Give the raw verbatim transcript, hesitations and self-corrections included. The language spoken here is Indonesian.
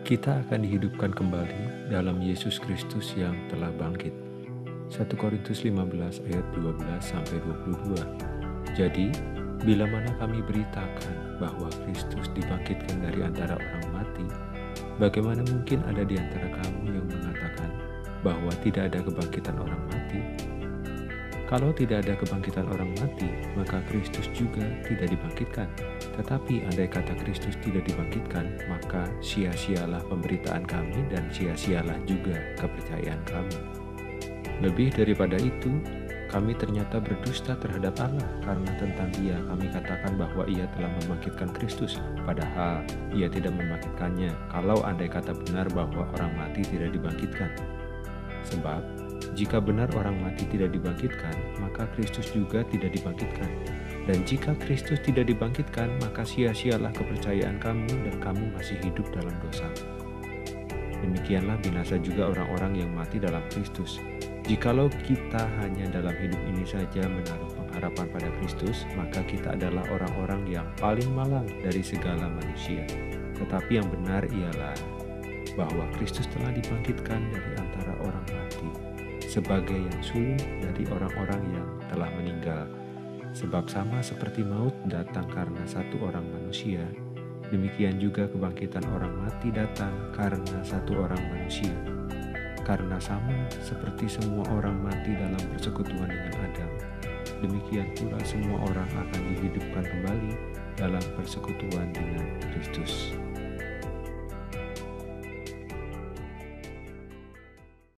Kita akan dihidupkan kembali dalam Yesus Kristus yang telah bangkit. satu Korintus lima belas ayat dua belas sampai dua puluh dua. Jadi, bila mana kami beritakan bahwa Kristus dibangkitkan dari antara orang mati, bagaimana mungkin ada di antara kamu yang mengatakan bahwa tidak ada kebangkitan orang mati? Kalau tidak ada kebangkitan orang mati, maka Kristus juga tidak dibangkitkan. Tetapi andai kata Kristus tidak dibangkitkan, maka sia-sialah pemberitaan kami dan sia-sialah juga kepercayaan kami. Lebih daripada itu, kami ternyata berdusta terhadap Allah karena tentang Dia kami katakan bahwa Ia telah membangkitkan Kristus, padahal Ia tidak membangkitkannya kalau andai kata benar bahwa orang mati tidak dibangkitkan. Sebab, jika benar orang mati tidak dibangkitkan, maka Kristus juga tidak dibangkitkan. Dan jika Kristus tidak dibangkitkan, maka sia-sialah kepercayaan kamu dan kamu masih hidup dalam dosa. Demikianlah binasa juga orang-orang yang mati dalam Kristus. Jikalau kita hanya dalam hidup ini saja menaruh pengharapan pada Kristus, maka kita adalah orang-orang yang paling malang dari segala manusia. Tetapi yang benar ialah bahwa Kristus telah dibangkitkan dari antara orang mati, sebagai yang sulung dari orang-orang yang telah meninggal. Sebab sama seperti maut datang karena satu orang manusia, demikian juga kebangkitan orang mati datang karena satu orang manusia. Karena sama seperti semua orang mati dalam persekutuan dengan Adam, demikian pula semua orang akan dihidupkan kembali dalam persekutuan dengan Kristus.